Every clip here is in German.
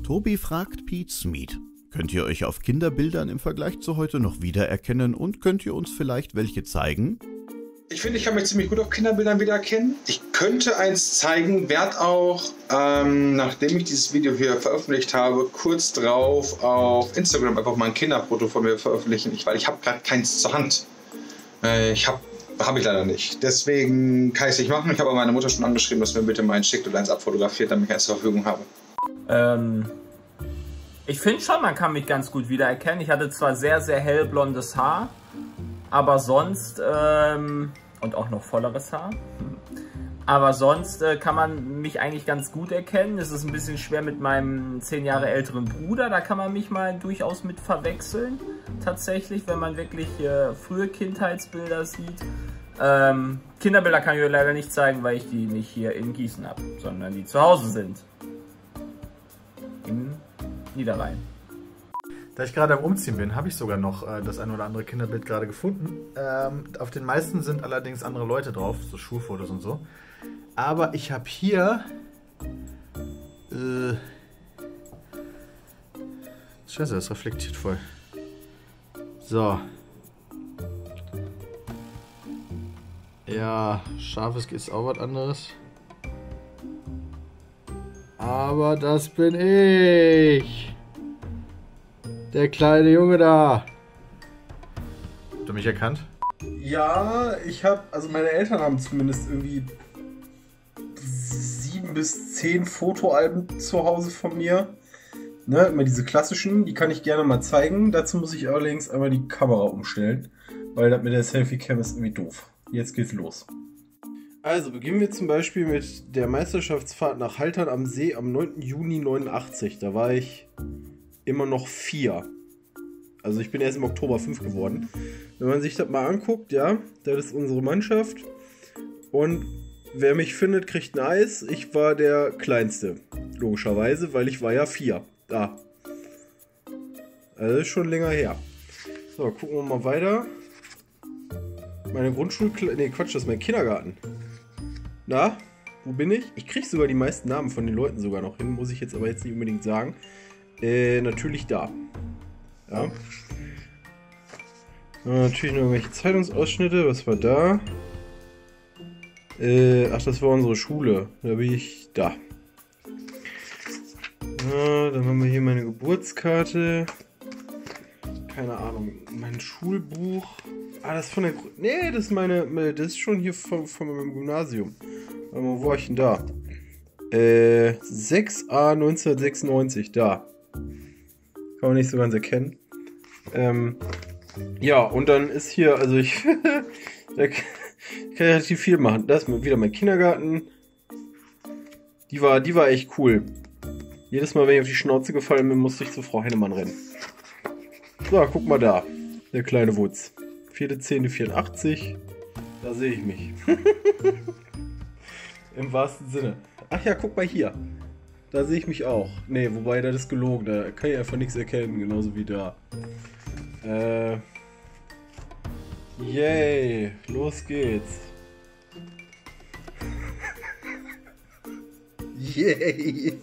Tobi fragt Pete's Meat. Könnt ihr euch auf Kinderbildern im Vergleich zu heute noch wiedererkennen und könnt ihr uns vielleicht welche zeigen? Ich finde, ich kann mich ziemlich gut auf Kinderbildern wiedererkennen. Ich könnte eins zeigen, werde auch, nachdem ich dieses Video hier veröffentlicht habe, kurz drauf auf Instagram einfach mal ein Kinderfoto von mir veröffentlichen, weil ich habe gerade keins zur Hand. Habe ich leider nicht. Deswegen kann ich es nicht machen. Ich habe aber meine Mutter schon angeschrieben, dass mir bitte meins schickt und eins abfotografiert, damit ich eins zur Verfügung habe. Ich finde schon, man kann mich ganz gut wiedererkennen. Ich hatte zwar sehr, sehr hellblondes Haar, aber sonst, und auch noch volleres Haar, aber sonst kann man mich eigentlich ganz gut erkennen. Es ist ein bisschen schwer mit meinem 10 Jahre älteren Bruder, da kann man mich mal durchaus mit verwechseln, tatsächlich, wenn man wirklich frühe Kindheitsbilder sieht. Kinderbilder kann ich euch leider nicht zeigen, weil ich die nicht hier in Gießen habe, sondern die zu Hause sind. Im Niederrhein. Da ich gerade am Umziehen bin, habe ich sogar noch das ein oder andere Kinderbild gerade gefunden. Auf den meisten sind allerdings andere Leute drauf, so Schulfotos und so. Aber ich habe hier... Scheiße, das reflektiert voll. So. Ja, scharfes ist auch was anderes. Aber das bin ich. Der kleine Junge da. Habt ihr mich erkannt? Ja, also meine Eltern haben zumindest irgendwie 7 bis 10 Fotoalben zu Hause von mir. Ne, immer diese klassischen, die kann ich gerne mal zeigen. Dazu muss ich allerdings einmal die Kamera umstellen, weil das mit der Selfie-Cam ist irgendwie doof. Jetzt geht's los. Also beginnen wir zum Beispiel mit der Meisterschaftsfahrt nach Haltern am See am 9. Juni 89. Da war ich immer noch 4. Also ich bin erst im Oktober 5 geworden. Wenn man sich das mal anguckt, ja, das ist unsere Mannschaft. Und wer mich findet, kriegt ein Eis. Ich war der Kleinste, logischerweise, weil ich war ja 4. Da. Also ist schon länger her. So, gucken wir mal weiter. Meine Grundschulklasse, nee Quatsch, das ist mein Kindergarten. Na, wo bin ich? Ich kriege sogar die meisten Namen von den Leuten sogar noch hin, muss ich jetzt aber jetzt nicht unbedingt sagen. Natürlich da. Ja. Natürlich noch irgendwelche Zeitungsausschnitte. Was war da? Ach, das war unsere Schule. Da bin ich da. Dann haben wir hier meine Geburtskarte. Keine Ahnung. Mein Schulbuch. Ah, das ist von der... Nee, das ist das ist schon hier von meinem Gymnasium. Warte mal, wo war ich denn da? 6a 1996, da. Kann man nicht so ganz erkennen. Ja, und dann ist hier, also ich da kann ich relativ viel machen. Das ist wieder mein Kindergarten. Die war echt cool. Jedes Mal, wenn ich auf die Schnauze gefallen bin, musste ich zu Frau Hennemann rennen. So, guck mal da. Der kleine Wutz. 4.10.84. Da sehe ich mich. Im wahrsten Sinne. Ach ja, guck mal hier. Da sehe ich mich auch. Ne, wobei, das ist gelogen. Da kann ich einfach nichts erkennen. Genauso wie da. Yay. Los geht's. Yay.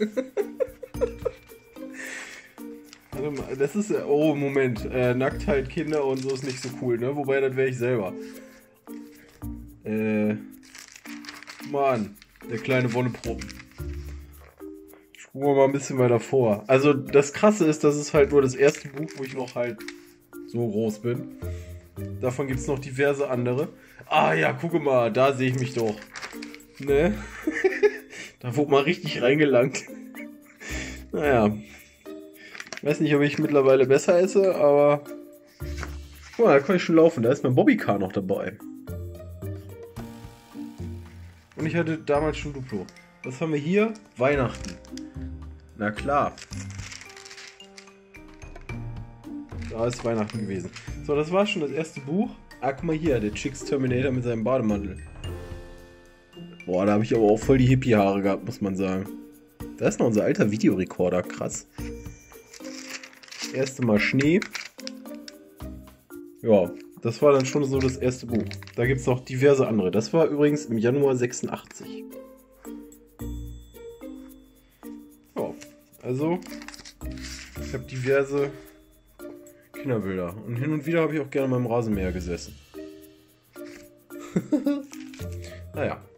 Warte mal, das ist... Oh, Moment. Nacktheit, Kinder und so ist nicht so cool, ne? Wobei, das wäre ich selber. Mann. Der kleine Wonneproppen. Spuren wir mal ein bisschen weiter vor. Also das Krasse ist, das ist halt nur das erste Buch, wo ich noch halt so groß bin. Davon gibt es noch diverse andere. Ah ja, gucke mal, da sehe ich mich doch. Ne? Da wurde mal richtig reingelangt. Naja. Ich weiß nicht, ob ich mittlerweile besser esse, aber... Guck mal, da kann ich schon laufen. Da ist mein Bobbycar noch dabei. Und ich hatte damals schon Duplo. Was haben wir hier? Weihnachten. Na klar. Da ist Weihnachten gewesen. So, das war schon das erste Buch. Ah, guck mal hier, der Chicks Terminator mit seinem Bademantel. Boah, da habe ich aber auch voll die Hippie-Haare gehabt, muss man sagen. Da ist noch unser alter Videorekorder, krass. Das erste Mal Schnee. Ja, das war dann schon so das erste Buch. Da gibt es noch diverse andere. Das war übrigens im Januar 86. Ja, also Ich habe diverse Kinderbilder. Und hin und wieder habe ich auch gerne beim Rasenmäher gesessen. Naja.